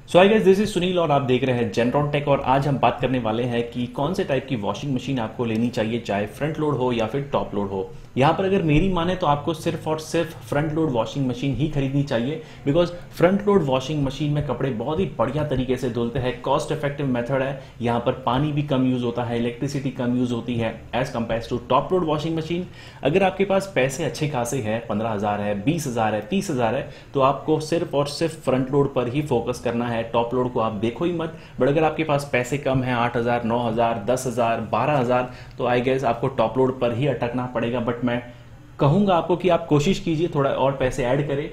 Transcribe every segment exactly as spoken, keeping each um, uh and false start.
So I guess this is Sunil और आप देख रहे हैं जेनरॉन टेक। और आज हम बात करने वाले हैं कि कौन से टाइप की वॉशिंग मशीन आपको लेनी चाहिए, चाहे फ्रंट लोड हो या फिर टॉप लोड हो। यहाँ पर अगर मेरी माने तो आपको सिर्फ और सिर्फ फ्रंट लोड वॉशिंग मशीन ही खरीदनी चाहिए, because front load washing machine में कपड़े बहुत ही बढ़िया तरीके से धुलते हैं। कॉस्ट इफेक्टिव मेथड है, यहाँ पर पानी भी कम यूज होता है, इलेक्ट्रिसिटी कम यूज होती है as compare to top load washing machine. अगर आपके पास पैसे अच्छे खासे हैं, पंद्रह हजार है, बीस हजार है, तीस हजार है, तो आपको सिर्फ और सिर्फ फ्रंट लोड पर ही फोकस करना है। टॉप लोड को आप देखो ही मत। बट अगर आपके पास पैसे कम है, आठ हजार, नौ हजार, दस हजार, बारह हजार, तो आई गेस आपको टॉप लोड पर ही अटकना पड़ेगा। बट मैं कहूंगा आपको कि आप कोशिश कीजिए थोड़ा और पैसे ऐड करें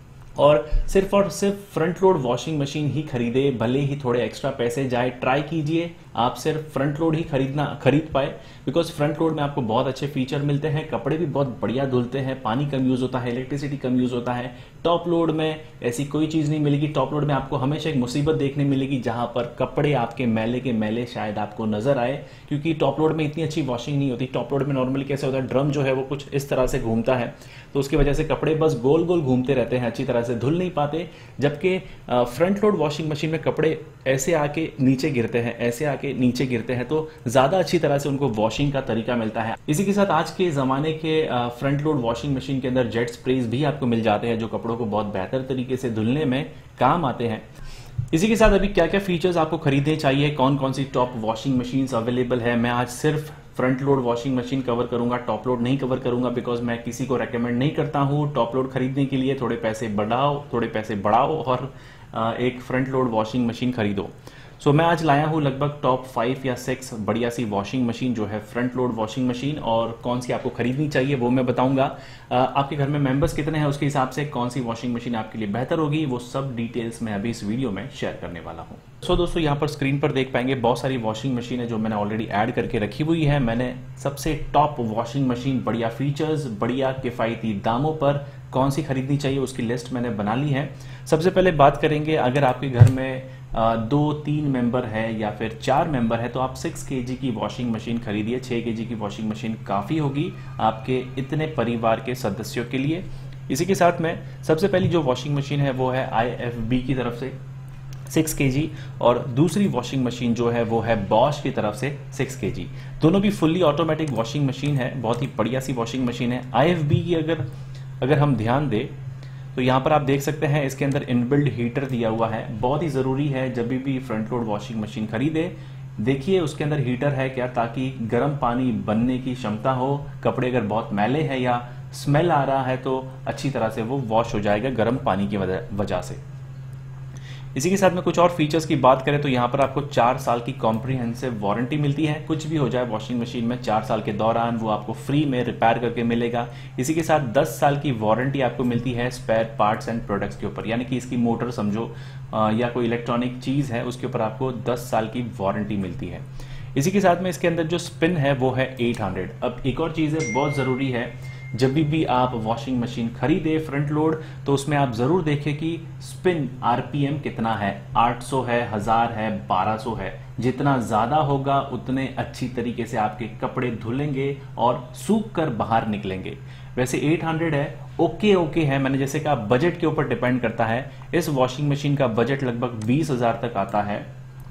और सिर्फ और सिर्फ फ्रंट लोड वॉशिंग मशीन ही खरीदे, भले ही थोड़े एक्स्ट्रा पैसे जाए। ट्राई कीजिए आप सिर्फ फ्रंट लोड ही खरीदना खरीद पाए, बिकॉज फ्रंट लोड में आपको बहुत अच्छे फीचर मिलते हैं, कपड़े भी बहुत बढ़िया धुलते हैं, पानी कम यूज होता है, इलेक्ट्रिसिटी कम यूज होता है। टॉप लोड में ऐसी कोई चीज नहीं मिलेगी। टॉप लोड में आपको हमेशा एक मुसीबत देखने मिलेगी, जहां पर कपड़े आपके मैले के मैले शायद आपको नजर आए, क्योंकि टॉप लोड में इतनी अच्छी वॉशिंग नहीं होती। टॉप लोड में नॉर्मली कैसे होता है, ड्रम जो है वो कुछ इस तरह से घूमता है, तो उसकी वजह से कपड़े बस गोल गोल घूमते रहते हैं, अच्छी तरह से धुल नहीं पाते। जबकि फ्रंट लोड वॉशिंग मशीन में कपड़े ऐसे आके नीचे गिरते हैं, ऐसे आके नीचे गिरते हैं, तो ज्यादा अच्छी तरह से उनको वॉशिंग का तरीका मिलता है। इसी के साथ आज के जमाने के फ्रंट लोड वॉशिंग मशीन के अंदर जेट स्प्रेज भी आपको मिल जाते हैं, जो कपड़ों को बहुत बेहतर तरीके से धुलने में काम आते हैं। इसी के साथ अभी क्या क्या फीचर्स आपको खरीदने चाहिए, कौन कौन सी टॉप वॉशिंग मशीन्स अवेलेबल है, मैं आज सिर्फ front load washing machine cover करूंगा, टॉप लोड नहीं कवर करूंगा, बिकॉज मैं किसी को रेकमेंड नहीं करता हूं टॉप लोड खरीदने के लिए। थोड़े पैसे बढ़ाओ, थोड़े पैसे बढ़ाओ और एक फ्रंट लोड वॉशिंग मशीन खरीदो। सो so, मैं आज लाया हूँ लगभग टॉप फाइव या सिक्स बढ़िया सी वॉशिंग मशीन जो है फ्रंट लोड वॉशिंग मशीन, और कौन सी आपको खरीदनी चाहिए वो मैं बताऊंगा। आपके घर में मेंबर्स कितने हैं उसके हिसाब से कौन सी वॉशिंग मशीन आपके लिए बेहतर होगी, वो सब डिटेल्स मैं अभी इस वीडियो में शेयर करने वाला हूँ। सो so, दोस्तों यहाँ पर स्क्रीन पर देख पाएंगे बहुत सारी वॉशिंग मशीन है जो मैंने ऑलरेडी ऐड करके रखी हुई है। मैंने सबसे टॉप वॉशिंग मशीन, बढ़िया फीचर्स, बढ़िया किफायती दामों पर कौन सी खरीदनी चाहिए उसकी लिस्ट मैंने बना ली है। सबसे पहले बात करेंगे, अगर आपके घर में आ, दो तीन मेंबर है या फिर चार मेंबर है तो आप सिक्स केजी की वॉशिंग मशीन खरीदिए। छः केजी की वॉशिंग मशीन काफ़ी होगी आपके इतने परिवार के सदस्यों के लिए। इसी के साथ में सबसे पहली जो वॉशिंग मशीन है वो है आई एफ बी की तरफ से सिक्स केजी, और दूसरी वॉशिंग मशीन जो है वो है बॉश की तरफ से सिक्स केजी। दोनों भी फुल्ली ऑटोमेटिक वॉशिंग मशीन है, बहुत ही बढ़िया सी वॉशिंग मशीन है। आई एफ बी की अगर अगर हम ध्यान दें तो यहाँ पर आप देख सकते हैं इसके अंदर इनबिल्ड हीटर दिया हुआ है। बहुत ही ज़रूरी है जब भी भी फ्रंट लोड वॉशिंग मशीन खरीदे, देखिए उसके अंदर हीटर है क्या, ताकि गर्म पानी बनने की क्षमता हो। कपड़े अगर बहुत मैले हैं या स्मेल आ रहा है तो अच्छी तरह से वो वॉश हो जाएगा गर्म पानी की वजह से। इसी के साथ में कुछ और फीचर्स की बात करें तो यहाँ पर आपको चार साल की कॉम्प्रिहेंसिव वारंटी मिलती है। कुछ भी हो जाए वॉशिंग मशीन में चार साल के दौरान वो आपको फ्री में रिपेयर करके मिलेगा। इसी के साथ दस साल की वारंटी आपको मिलती है स्पेयर पार्ट्स एंड प्रोडक्ट्स के ऊपर, यानी कि इसकी मोटर समझो या कोई इलेक्ट्रॉनिक चीज़ है उसके ऊपर आपको दस साल की वारंटी मिलती है। इसी के साथ में इसके अंदर जो स्पिन है वो है एट हंड्रेड। अब एक और चीज़ है बहुत ज़रूरी है, जब भी, भी आप वॉशिंग मशीन खरीदे फ्रंट लोड तो उसमें आप जरूर देखें कि स्पिन आरपीएम कितना है, आठ सौ है, हजार है, बारह सौ है। जितना ज्यादा होगा उतने अच्छी तरीके से आपके कपड़े धुलेंगे और सूख कर बाहर निकलेंगे। वैसे आठ सौ है, ओके ओके है, मैंने जैसे कहा बजट के ऊपर डिपेंड करता है। इस वॉशिंग मशीन का बजट लगभग बीस हजार तक आता है,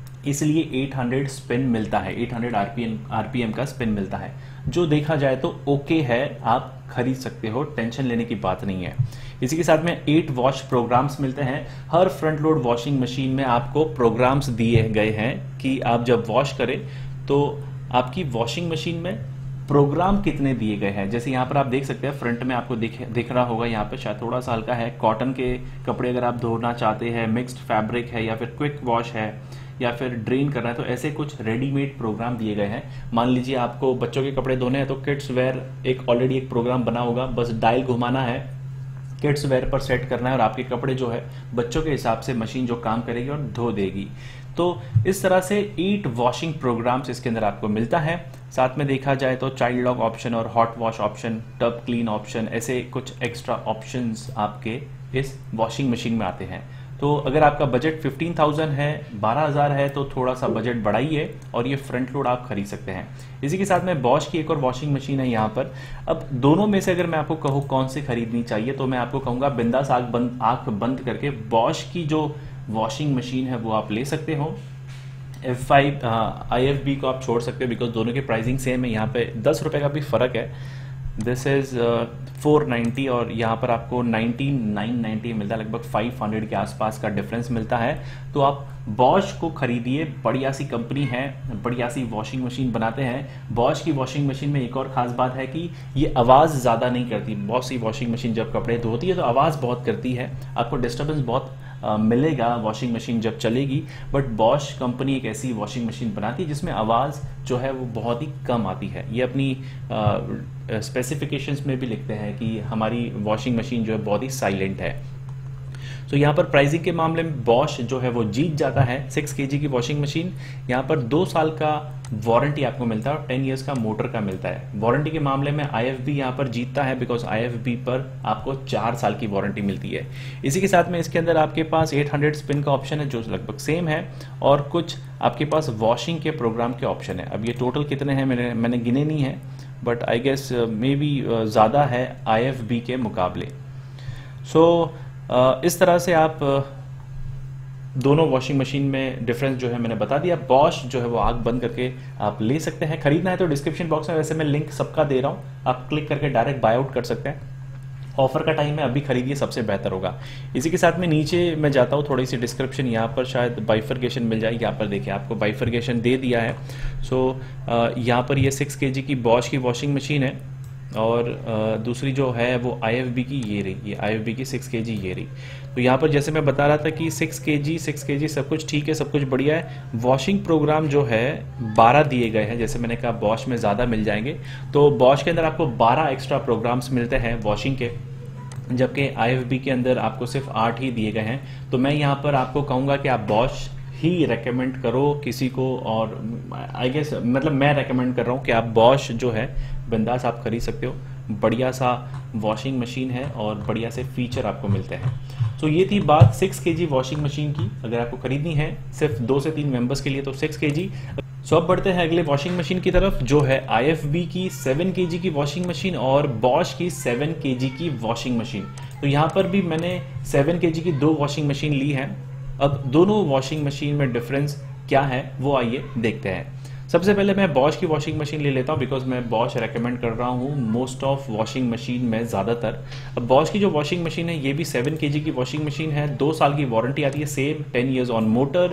इसलिए आठ सौ स्पिन मिलता है, आठ सौ आरपीएम आरपीएम का स्पिन मिलता है, जो देखा जाए तो ओके है, आप खरीद सकते हो, टेंशन लेने की बात नहीं है। इसी के साथ में एट वॉश प्रोग्राम्स मिलते हैं। हर फ्रंट लोड वॉशिंग मशीन में आपको प्रोग्राम्स दिए गए हैं कि आप जब वॉश करें तो आपकी वॉशिंग मशीन में प्रोग्राम कितने दिए गए हैं। जैसे यहाँ पर आप देख सकते हैं फ्रंट में आपको दिख दिख रहा होगा, यहाँ पे शायद थोड़ा सा हल्का है। कॉटन के कपड़े अगर आप धोना चाहते हैं, मिक्स्ड फैब्रिक है या फिर क्विक वॉश है या फिर ड्रेन करना है, तो ऐसे कुछ रेडीमेड प्रोग्राम दिए गए हैं। मान लीजिए आपको बच्चों के कपड़े धोने हैं तो किड्स वेयर एक ऑलरेडी एक प्रोग्राम बना होगा, बस डायल घुमाना है, किड्स वेयर पर सेट करना है और आपके कपड़े जो है बच्चों के हिसाब से मशीन जो काम करेगी और धो देगी। तो इस तरह से एट वॉशिंग प्रोग्राम्स इसके अंदर आपको मिलता है। साथ में देखा जाए तो चाइल्ड लॉक ऑप्शन और hot wash option, tub clean option, ऐसे कुछ एक्स्ट्रा ऑप्शंस आपके इस वॉशिंग मशीन में आते हैं। तो अगर आपका बजट पंद्रह हज़ार है, बारह हज़ार है, तो थोड़ा सा बजट बढ़ाइए और ये फ्रंट लोड आप खरीद सकते हैं। इसी के साथ में बॉश की एक और वॉशिंग मशीन है यहाँ पर। अब दोनों में से अगर मैं आपको कहूँ कौन सी खरीदनी चाहिए तो मैं आपको कहूँगा बिंदास आंख बंद आंख बंद करके बॉश की जो वॉशिंग मशीन है वो आप ले सकते हो। F five I F B को आप छोड़ सकते हो बिकॉज दोनों की प्राइसिंग सेम है, यहाँ पे दस रुपये का भी फ़र्क है। दिस इज़ फोर नाइन्टी और यहाँ पर आपको नाइनटीन नाइन नाइन्टी मिलता है, लगभग फाइव हंड्रेड के आसपास का डिफरेंस मिलता है। तो आप बॉश को खरीदिए, बढ़िया सी कंपनी है, बढ़िया सी वॉशिंग मशीन बनाते हैं। बॉश की वॉशिंग मशीन में एक और ख़ास बात है कि ये आवाज़ ज़्यादा नहीं करती। बहुत सी वॉशिंग मशीन जब कपड़े धोती है तो आवाज़ बहुत करती है, आपको डिस्टर्बेंस बहुत आ, मिलेगा वॉशिंग मशीन जब चलेगी। बट बॉश कंपनी एक ऐसी वॉशिंग मशीन बनाती है जिसमें आवाज़ जो है वो बहुत ही कम आती है। ये अपनी स्पेसिफिकेशंस में भी लिखते हैं कि हमारी वॉशिंग मशीन जो है बहुत ही साइलेंट है। तो so, यहाँ पर प्राइसिंग के मामले में बॉश जो है वो जीत जाता है। सिक्स केजी की वॉशिंग मशीन, यहाँ पर दो साल का वारंटी आपको मिलता है और टेन इयर्स का मोटर का मिलता है। वारंटी के मामले में आई एफ बी यहाँ पर जीतता है बिकॉज आई एफ बी पर आपको चार साल की वारंटी मिलती है। इसी के साथ में इसके अंदर आपके पास एट हंड्रेड स्पिन का ऑप्शन है जो लगभग सेम है, और कुछ आपके पास वॉशिंग के प्रोग्राम के ऑप्शन है। अब ये टोटल कितने हैं मैंने मैंने गिने नहीं है, but I guess maybe ज़्यादा है आई एफ बी के मुकाबले। सो so, Uh, इस तरह से आप uh, दोनों वॉशिंग मशीन में डिफरेंस जो है मैंने बता दिया। बॉश जो है वो आग बंद करके आप ले सकते हैं। खरीदना है तो डिस्क्रिप्शन बॉक्स में वैसे मैं लिंक सबका दे रहा हूँ, आप क्लिक करके डायरेक्ट बाय आउट कर सकते हैं। ऑफर का टाइम है, अभी खरीदिए, सबसे बेहतर होगा। इसी के साथ में नीचे मैं जाता हूँ, थोड़ी सी डिस्क्रिप्शन यहाँ पर शायद बाइफरगेशन मिल जाए। यहाँ पर देखिए आपको बाइफरगेशन दे दिया है। सो so, यहाँ पर ये सिक्स के जी की बॉश की वॉशिंग मशीन है और आ, दूसरी जो है वो आई एफ बी की ये रही, ये आई एफ बी की सिक्स के जी ये रही। तो यहाँ पर जैसे मैं बता रहा था कि सिक्स के जी सिक्स के जी सब कुछ ठीक है, सब कुछ बढ़िया है। वॉशिंग प्रोग्राम जो है बारह दिए गए हैं, जैसे मैंने कहा बॉश में ज़्यादा मिल जाएंगे। तो बॉश के अंदर आपको बारह एक्स्ट्रा प्रोग्राम्स मिलते हैं वॉशिंग के, जबकि आई एफ बी के अंदर आपको सिर्फ आठ ही दिए गए हैं। तो मैं यहाँ पर आपको कहूँगा कि आप बॉश ही रेकमेंड करो किसी को, और आई गेस मतलब मैं रेकमेंड कर रहा हूँ कि आप बॉश जो है बिंदास आप खरीद सकते हो। बढ़िया सा वॉशिंग मशीन है और बढ़िया से फीचर आपको मिलते हैं। सो so, ये थी बात सिक्स के जी वॉशिंग मशीन की। अगर आपको खरीदनी है सिर्फ दो से तीन मेंबर्स के लिए तो सिक्स के जी। सो अब बढ़ते हैं अगले वॉशिंग मशीन की तरफ जो है आई एफ बी की सेवन के जी की वॉशिंग मशीन और बॉश की सेवन के जी की वॉशिंग मशीन। तो यहाँ पर भी मैंने सेवन के जी की दो वॉशिंग मशीन ली है। अब दोनों वॉशिंग मशीन में डिफरेंस क्या है वो आइए देखते हैं। सबसे पहले मैं बॉश की वॉशिंग मशीन ले लेता हूँ बिकॉज मैं बॉश रेकमेंड कर रहा हूँ मोस्ट ऑफ वॉशिंग मशीन में ज़्यादातर। अब बॉश की जो वॉशिंग मशीन है ये भी सेवन के जी की वॉशिंग मशीन है, दो साल की वारंटी आती है, same ten years on motor.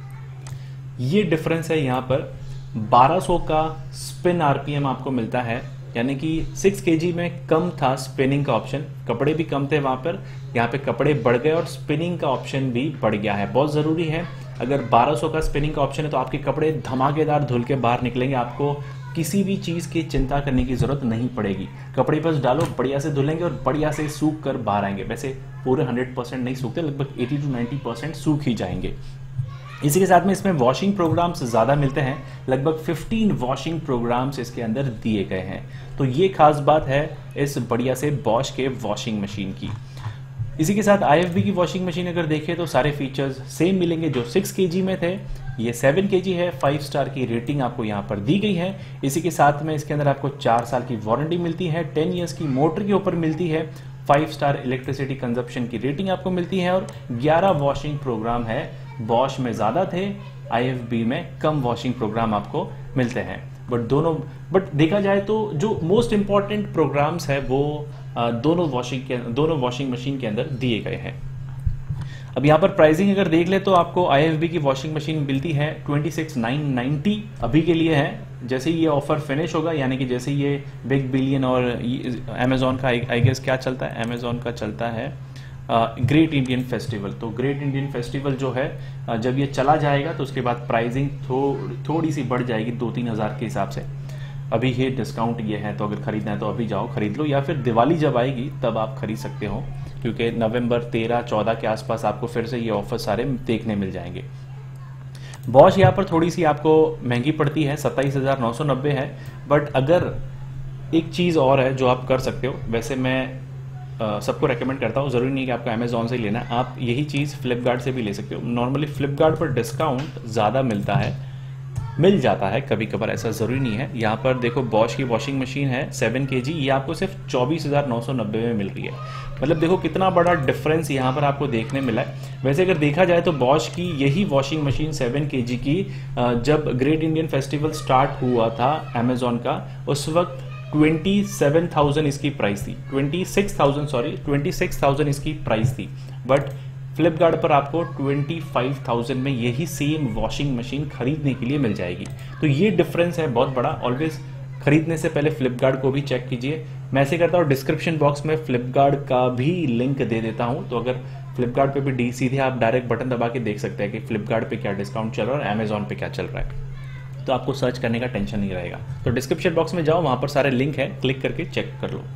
ये डिफरेंस है, यहाँ पर बारह सौ का स्पिन आरपीएम आपको मिलता है, यानी कि सिक्स केजी में कम था स्पिनिंग का ऑप्शन, कपड़े भी कम थे वहाँ पर, यहाँ पे कपड़े बढ़ गए और स्पिनिंग का ऑप्शन भी बढ़ गया है। बहुत ज़रूरी है, अगर बारह सौ का स्पिनिंग का ऑप्शन है तो आपके कपड़े धमाकेदार धुल के बाहर निकलेंगे, आपको किसी भी चीज़ की चिंता करने की ज़रूरत नहीं पड़ेगी। कपड़े बस डालो, बढ़िया से धुलेंगे और बढ़िया से सूख कर बाहर आएंगे। वैसे पूरे हंड्रेड परसेंट नहीं सूखते, लगभग एटी टू नाइन्टी परसेंट सूख ही जाएंगे। इसी के साथ में इसमें वॉशिंग प्रोग्राम्स ज़्यादा मिलते हैं, लगभग फिफ्टीन वॉशिंग प्रोग्राम्स इसके अंदर दिए गए हैं। तो ये खास बात है इस बढ़िया से बॉश के वॉशिंग मशीन की। इसी के साथ आई एफ बी की वॉशिंग मशीन अगर देखें तो सारे फीचर्स सेम मिलेंगे जो सिक्स के जी में थे। ये सेवन के जी है, फाइव स्टार की रेटिंग आपको यहाँ पर दी गई है। इसी के साथ में इसके अंदर आपको चार साल की वारंटी मिलती है, टेन ईयर्स की मोटर के ऊपर मिलती है, फाइव स्टार इलेक्ट्रिसिटी कंजप्शन की रेटिंग आपको मिलती है और ग्यारह वॉशिंग प्रोग्राम है। बॉश में ज़्यादा थे, आई एफ बी में कम वॉशिंग प्रोग्राम आपको मिलते हैं। बट दोनों बट देखा जाए तो जो मोस्ट इंपॉर्टेंट प्रोग्राम्स है वो दोनों वॉशिंग के दोनों वॉशिंग मशीन के अंदर दिए गए हैं। अब यहाँ पर प्राइसिंग अगर देख ले तो आपको आई एफ बी की वॉशिंग मशीन मिलती है ट्वेंटी सिक्स नाइन नाइन्टी अभी के लिए है। जैसे ही ये ऑफर फिनिश होगा, यानी कि जैसे ये बिग बिलियन और अमेजोन का आई गेस क्या चलता है, अमेजोन का चलता है ग्रेट इंडियन फेस्टिवल। तो ग्रेट इंडियन फेस्टिवल जो है uh, जब ये चला जाएगा तो उसके बाद प्राइसिंग थो, थोड़ी सी बढ़ जाएगी दो तीन हज़ार के हिसाब से। अभी ये डिस्काउंट ये है तो अगर खरीदना है तो अभी जाओ खरीद लो, या फिर दिवाली जब आएगी तब आप खरीद सकते हो, क्योंकि नवंबर तेरह चौदह के आसपास आपको फिर से ये ऑफर सारे देखने मिल जाएंगे। बॉश यहाँ पर थोड़ी सी आपको महंगी पड़ती है, सत्ताईस हज़ार नौ सौ नब्बे है। बट अगर एक चीज़ और है जो आप कर सकते हो, वैसे मैं Uh, सबको रेकमेंड करता हूँ, ज़रूरी नहीं कि आपको अमेजोन से ही लेना है, आप यही चीज़ फ्लिपकार्ट से भी ले सकते हो। नॉर्मली फ्लिपकार्ट पर डिस्काउंट ज़्यादा मिलता है, मिल जाता है कभी कभार, ऐसा ज़रूरी नहीं है। यहाँ पर देखो बॉश की वॉशिंग मशीन है सेवन के जी, ये आपको सिर्फ चौबीस हज़ार नौ सौ नब्बे में मिल रही है। मतलब देखो कितना बड़ा डिफरेंस यहाँ पर आपको देखने मिला है। वैसे अगर देखा जाए तो बॉश की यही washing machine seven K G की जब ग्रेट इंडियन फेस्टिवल स्टार्ट हुआ था अमेजोन का, उस वक्त ट्वेंटी सेवन थाउजेंड इसकी प्राइस थी, twenty six thousand sorry twenty six thousand इसकी प्राइस थी। बट फ्लिपकार्ट पर आपको ट्वेंटी फाइव थाउजेंड में यही सेम वॉशिंग मशीन खरीदने के लिए मिल जाएगी। तो ये डिफरेंस है बहुत बड़ा। ऑलवेज खरीदने से पहले फ्लिपकार्ट को भी चेक कीजिए। मैं ऐसे करता हूँ, डिस्क्रिप्शन बॉक्स में फ्लिपकार्ट का भी लिंक दे देता हूँ, तो अगर फ्लिपकार्ट पे भी डी सीधे आप डायरेक्ट बटन दबा के देख सकते हैं कि फ्लिपकार्ट पे क्या डिस्काउंट चल रहा है और अमेजोन पे क्या चल रहा है, तो आपको सर्च करने का टेंशन नहीं रहेगा। तो डिस्क्रिप्शन बॉक्स में जाओ, वहाँ पर सारे लिंक है, क्लिक करके चेक कर लो।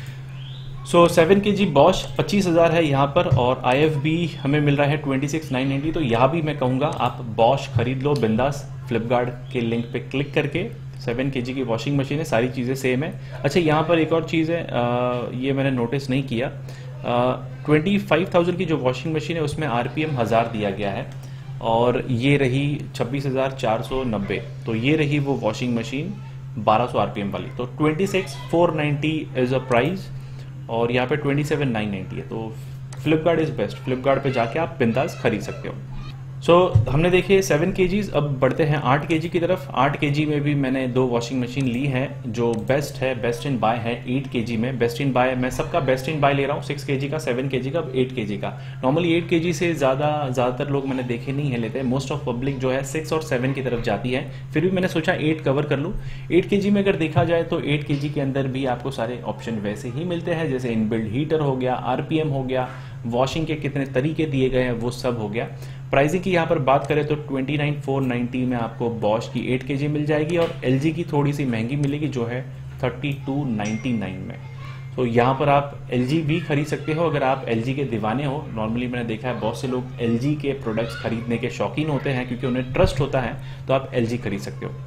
सो सेवन के जी बॉश पच्चीस हज़ार है यहाँ पर, और आई एफ बी हमें मिल रहा है ट्वेंटी सिक्स नाइन नाइन्टी। तो यहाँ भी मैं कहूँगा आप बॉश खरीद लो बिंदास, फ्लिपकार्ट के लिंक पे क्लिक करके। सेवन के जी की वॉशिंग मशीन है, सारी चीज़ें सेम है। अच्छा यहाँ पर एक और चीज़ है, आ, ये मैंने नोटिस नहीं किया, ट्वेंटी फाइव थाउजेंड की जो वॉशिंग मशीन है उसमें आर पी एम हज़ार दिया गया है, और ये रही छब्बीस हज़ार चार सौ नब्बे। तो ये रही वो वॉशिंग मशीन बारह सौ आर पी एम वाली। तो twenty six four ninety is a price, और यहाँ पे ट्वेंटी सेवन नाइन नाइन्टी है। तो फ्लिपकार्ट इज़ बेस्ट, फ्लिपकार्ट पे जाके आप बिंदास खरीद सकते हो। सो so, हमने देखे सेवन के जीज, अब बढ़ते हैं आठ के जी की तरफ। आठ के जी में भी मैंने दो वॉशिंग मशीन ली है जो बेस्ट है, बेस्ट इन बाय है। एट के जी में बेस्ट इन बाय, मैं सबका बेस्ट इन बाय ले रहा हूँ, सिक्स के जी का, सेवन के जी का, एट के जी का। नॉर्मली एट के जी से ज़्यादा ज़्यादातर लोग मैंने देखे नहीं है लेते, मोस्ट ऑफ पब्लिक जो है सिक्स और सेवन की तरफ जाती है। फिर भी मैंने सोचा एट कवर कर लूँ। एट के जी में अगर देखा जाए तो एट के जी के अंदर भी आपको सारे ऑप्शन वैसे ही मिलते हैं, जैसे इनबिल्ड हीटर हो गया, आर पी एम हो गया, वॉशिंग के कितने तरीके दिए गए हैं वो सब हो गया। प्राइसिंग की यहाँ पर बात करें तो ट्वेंटी नाइन फोर नाइन्टी में आपको बॉश की एट के जी मिल जाएगी, और एलजी की थोड़ी सी महंगी मिलेगी जो है थर्टी टू नाइन्टी नाइन में। तो यहाँ पर आप एलजी भी खरीद सकते हो अगर आप एलजी के दीवाने हो। नॉर्मली मैंने देखा है बहुत से लोग एलजी के प्रोडक्ट्स खरीदने के शौकीन होते हैं क्योंकि उन्हें ट्रस्ट होता है, तो आप एलजी खरीद सकते हो।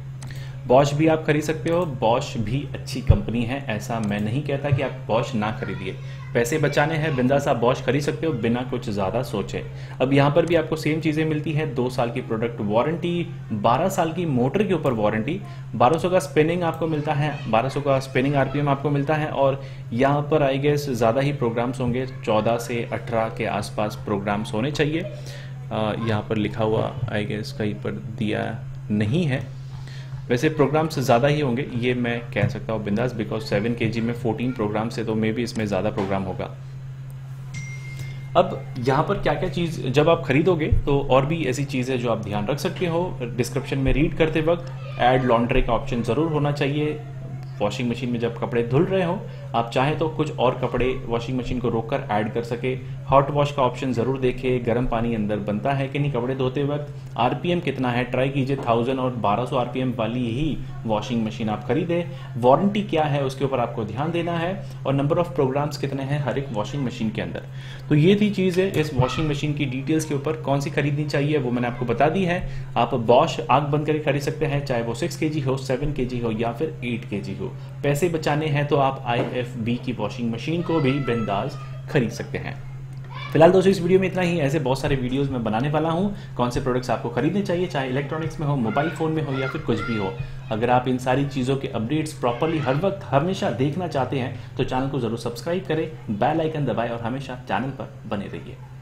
बॉश भी आप खरीद सकते हो, बॉश भी अच्छी कंपनी है, ऐसा मैं नहीं कहता कि आप बॉश ना खरीदिए। पैसे बचाने हैं, बिंदास आप बॉश खरीद सकते हो बिना कुछ ज़्यादा सोचे। अब यहाँ पर भी आपको सेम चीज़ें मिलती हैं, दो साल की प्रोडक्ट वारंटी, बारह साल की मोटर के ऊपर वारंटी, बारह सौ का स्पिनिंग आपको मिलता है, बारह सौ का स्पिनिंग आरपीएम आपको मिलता है। और यहाँ पर आई गेस ज़्यादा ही प्रोग्राम्स होंगे, चौदह से अठारह के आसपास प्रोग्राम्स होने चाहिए। यहाँ पर लिखा हुआ आई गेस कहीं पर दिया नहीं है, वैसे प्रोग्राम्स ज़्यादा ही होंगे ये मैं कह सकता हूँ बिंदास, बिकॉज सेवन के जी में फोर्टीन प्रोग्राम्स है तो मे भी इसमें ज़्यादा प्रोग्राम होगा। अब यहाँ पर क्या क्या चीज़ जब आप खरीदोगे तो और भी ऐसी चीज़ है जो आप ध्यान रख सकते हो। डिस्क्रिप्शन में रीड करते वक्त ऐड लॉन्ड्री का ऑप्शन ज़रूर होना चाहिए। वॉशिंग मशीन में जब कपड़े धुल रहे हो, आप चाहें तो कुछ और कपड़े वॉशिंग मशीन को रोककर ऐड कर सके। हॉट वॉश का ऑप्शन ज़रूर देखें, गर्म पानी अंदर बनता है कि नहीं कपड़े धोते वक्त। आरपीएम कितना है ट्राई कीजिए, थाउजेंड और बारह सौ आरपीएम वाली ही वॉशिंग मशीन आप खरीदें। वारंटी क्या है उसके ऊपर आपको ध्यान देना है, और नंबर ऑफ प्रोग्राम्स कितने हैं हर एक वॉशिंग मशीन के अंदर। तो ये थी चीज़ है इस वॉशिंग मशीन की डिटेल्स के ऊपर, कौन सी खरीदनी चाहिए वो मैंने आपको बता दी है। आप बॉश आग बंद करके खरीद सकते हैं, चाहे वो सिक्स के जी हो, सेवन के जी हो या फिर एट के जी हो। पैसे बचाने हैं तो आप आई एफ बी की वॉशिंग मशीन को भी बिंदास खरीद सकते हैं। फिलहाल दोस्तों इस वीडियो में इतना ही। ऐसे बहुत सारे वीडियोस मैं बनाने वाला हूं, कौन से प्रोडक्ट्स आपको खरीदने चाहिए, चाहे इलेक्ट्रॉनिक्स में हो, मोबाइल फोन में हो या फिर कुछ भी हो। अगर आप इन सारी चीज़ों के अपडेट्स प्रॉपर्ली हर वक्त हमेशा देखना चाहते हैं तो चैनल को जरूर सब्सक्राइब करें, बेल आइकन दबाएं और हमेशा चैनल पर बने रहिए।